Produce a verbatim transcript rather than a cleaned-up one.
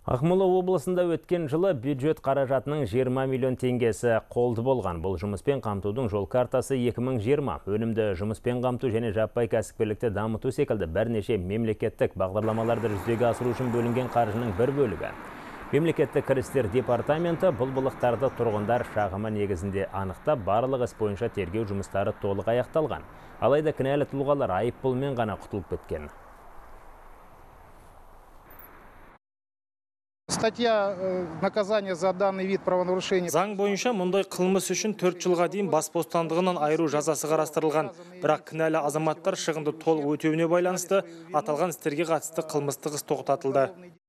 Ақмола облысында өткен жылы бюджет қаражатының жиырма миллион теңгесі қолды болған. Бұл жұмыспен қамтудың жол картасы екі мың жиырма. Өнімді жұмыспен қамту және жаппай кәсіпкерлікті дамыту секілді бірнеше мемлекеттік бағдарламаларды жүзеге асыру үшін бөлінген қаржының бір бөлігі. Мемлекеттік кірістер департаменті бұл былықтарды тұрғындар шағымы негізінде анықтап, барлық іс бойынша тергеу жұмыстары толық аяқталған. Алайда кінәлі тұлғалар айыппұлмен ғана құтылып кеткен. Статья наказания за данный вид правонарушения. Заң бойынша мұндай қылмыс үшін төрт жылға дейін бас бостандығынан айыру жазасы қарастырылған. Бірақ кінәлі азаматтар шығынды толық өтеуіне байланысты аталған істерге қатысты қылмыстық іс тоқтатылды.